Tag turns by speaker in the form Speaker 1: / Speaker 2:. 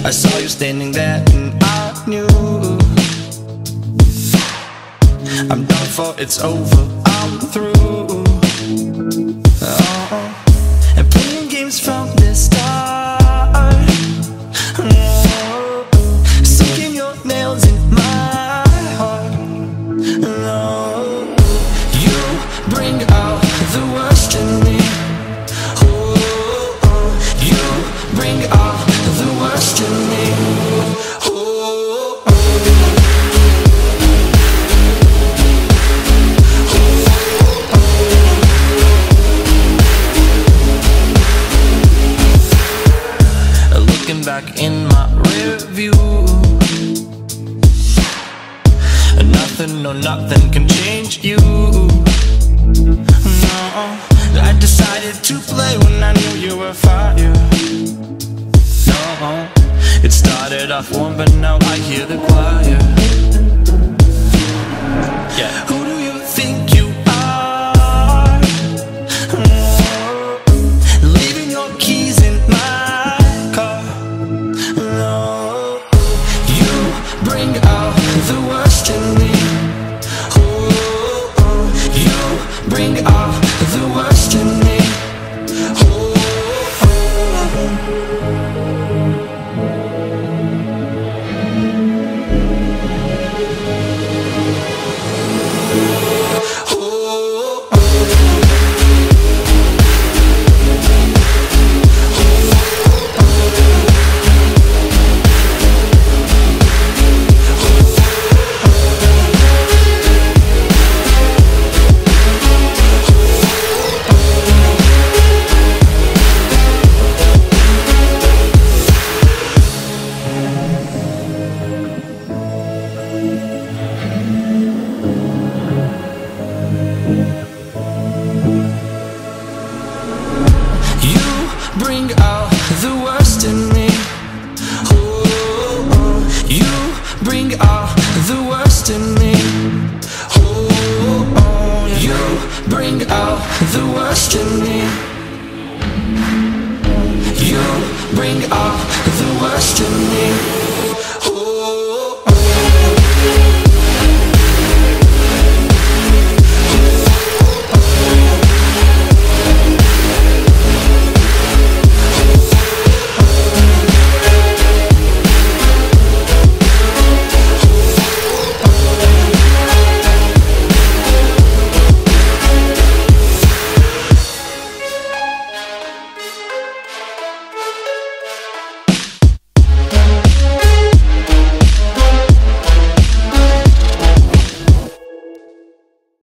Speaker 1: I saw you standing there and I knew I'm done for, it's over, I'm through. Oh, and playing games from the start. Oh, sinking your nails in my heart. Oh, you bring out the worst in me. Oh, you bring out the worst in me. Looking back in my rear view, nothing, no nothing can change you. No, I decided to play when I knew you were fire. No, it started off warm, but now I hear the choir. Yeah. Who do you think you are? Leaving your keys in my car. No, you bring out the worst in me. Oh, you bring out the worst in me. Bring out the worst in me. Oh, you bring out the worst in me. Oh, you bring out the worst in me. You bring out the worst in me.